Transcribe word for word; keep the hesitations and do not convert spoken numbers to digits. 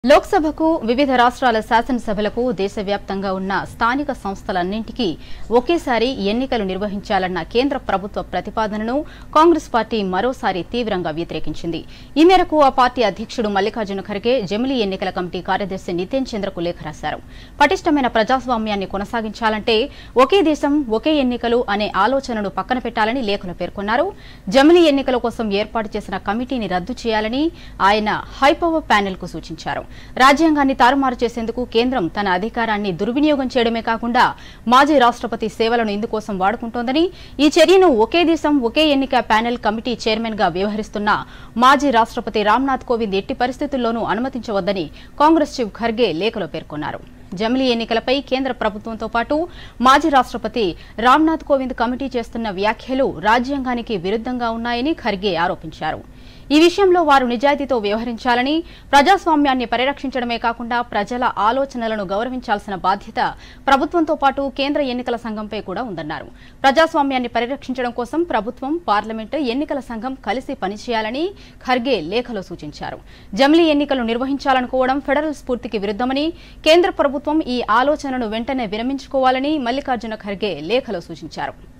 లోక్సభకు వివిధ రాష్ట్రాల శాసనసభలకు దేశవ్యాప్తంగా ఉన్న స్థానిక సంస్థలన్నింటికీ ఒకేసారి ఎన్నికలు నిర్వహించాలన్న కేంద్ర ప్రభుత్వ ప్రతిపాదనను కాంగ్రెస్ పార్టీ మరోసారి తీవ్రంగా వ్యతిరేకించింది. ఈ మేరకు ఆ పార్టీ అధ్యక్షుడు మల్లికార్జున ఖర్గే జమిలీ ఎన్నికల కమిటీ కార్యదర్శి నితేన్ చంద్రకు లేఖ రాశారు. పటిష్టమైన ప్రజాస్వామ్యాన్ని కొనసాగించాలంటే ఒకే దేశం ఒకే ఎన్నికలు అనే ఆలోచనను పక్కన పెట్టాలని లేఖలో పేర్కొన్నారు. జమిలీ ఎన్నికల కోసం ఏర్పాటు చేసిన కమిటీని రద్దు చేయాలని ఆయన హైపవర్ ప్యానెల్ కు సూచించారు. రాజ్యాంగాన్ని తారుమారు చేసేందుకు కేంద్రం తన అధికారాన్ని దుర్వినియోగం చేయడమే కాకుండా మాజీ రాష్ట్రపతి సేవలను ఇందుకోసం వాడుకుంటోందని, ఈ చర్యను ఒకే దేశం ఒకే ఎన్నిక ప్యానెల్ కమిటీ చైర్మన్ గా వ్యవహరిస్తున్న మాజీ రాష్ట్రపతి రామ్నాథ్ కోవింద్ ఎట్టి పరిస్థితుల్లోనూ అనుమతించవద్దని కాంగ్రెస్ చీఫ్ ఖర్గే లేఖలో పేర్కొన్నారు. జమిలీ ఎన్నికలపై కేంద్ర ప్రభుత్వంతో పాటు మాజీ రాష్ట్రపతి రామ్నాథ్ కోవింద్ కమిటీ చేస్తున్న వ్యాఖ్యలు రాజ్యాంగానికి విరుద్ధంగా ఉన్నాయని ఖర్గే ఆరోపించారు. ఈ విషయంలో వారు నిజాయితీతో వ్యవహరించాలని, ప్రజాస్వామ్యాన్ని పరిరక్షించడమే కాకుండా ప్రజల ఆలోచనలను గౌరవించాల్సిన బాధ్యత ప్రభుత్వంతో పాటు కేంద్ర ఎన్నికల సంఘంపై కూడా ఉందన్నారు. ప్రజాస్వామ్యాన్ని పరిరక్షించడం కోసం ప్రభుత్వం, పార్లమెంటు, ఎన్నికల సంఘం కలిసి పనిచేయాలని ఖర్గే లేఖలో సూచించారు. జమిలీ ఎన్నికలు నిర్వహించాలనుకోవడం ఫెడరల్ స్ఫూర్తికి విరుద్ధమని, కేంద్ర ప్రభుత్వం ఈ ఆలోచనను వెంటనే విరమించుకోవాలని మల్లికార్జున ఖర్గే లేఖలో సూచించారు.